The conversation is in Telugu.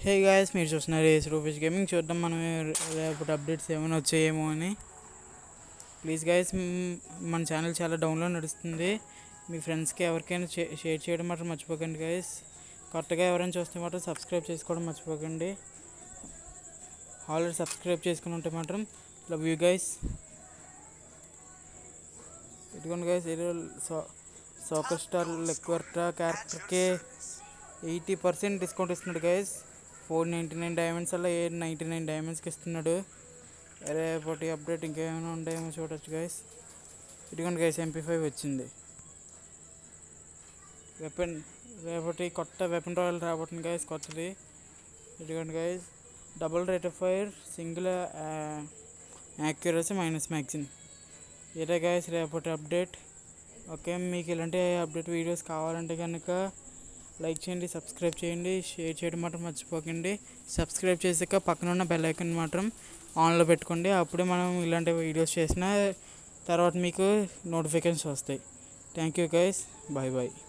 హే గాయస్, మీరు చూస్తున్నారు రూపేష్ గేమింగ్. చూద్దాం మనం రేపటి అప్డేట్స్ ఏమైనా వచ్చాయేమో అని. ప్లీజ్ గాయస్, మన ఛానల్ చాలా డౌన్లో నడుస్తుంది. మీ ఫ్రెండ్స్కి ఎవరికైనా షేర్ చేయడం మాత్రం మర్చిపోకండి గాయస్. కొత్తగా ఎవరైనా చూస్తే మాత్రం సబ్స్క్రైబ్ చేసుకోవడం మర్చిపోకండి. ఆల్రెడీ సబ్స్క్రైబ్ చేసుకుని ఉంటే మాత్రం లవ్ యూ గైస్. ఇదిగోండి గైస్, సూపర్ స్టార్ లెక్వర్టా క్యారెక్టర్కి 80% డిస్కౌంట్ ఇస్తున్నాడు గైస్. 499 డైమండ్స్ అలా 899 డైమండ్స్కి ఇస్తున్నాడు. రేపటి అప్డేట్ ఇంకేమైనా ఉంటాయేమో చూడొచ్చు గైస్. ఇదిగోండి గైస్, MP5 వచ్చింది. రేపటి కొత్త వెపన్ రాయల్ రాబోతుంది గైస్, కొత్తది. ఇదిగోండి guys, double rate of fire, single accuracy minus మ్యాక్సిన్. ఇదే గైస్ రేపటి అప్డేట్. ఓకే, మీకు ఇలాంటి అప్డేట్ వీడియోస్ కావాలంటే కనుక లైక్ చేయండి, సబ్స్క్రైబ్ చేయండి, షేర్ చేయడం మాత్రం మర్చిపోకండి. సబ్స్క్రైబ్ చేసాక పక్కన ఉన్న బెల్ ఐకాన్ మాత్రం ఆన్లో పెట్టుకోండి. అప్పుడే మనం ఇలాంటి వీడియోస్ చేసిన తర్వాత మీకు నోటిఫికేషన్స్ వస్తాయి. Thank you guys, bye bye.